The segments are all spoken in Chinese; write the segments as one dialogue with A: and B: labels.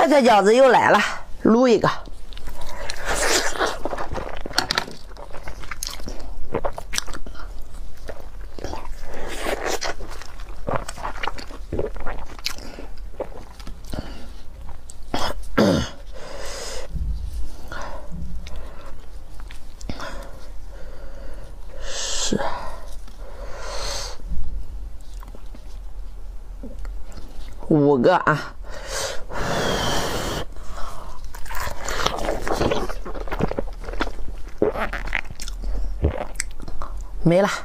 A: 菜菜饺子又来了，撸一个。是。5个啊。没了，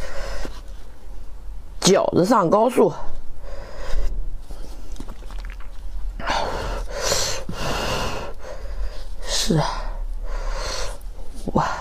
A: 饺子上高速，是，哇，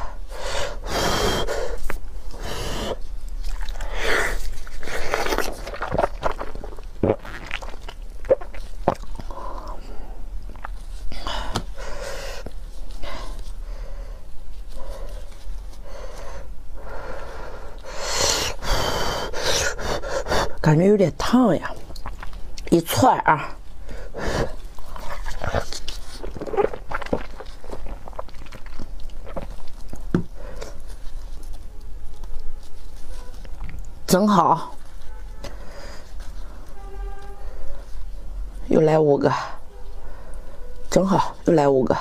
A: 感觉有点烫呀，一串啊，正好，又来5个，正好又来5个。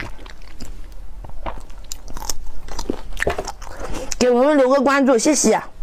A: 给我们留个关注，谢谢。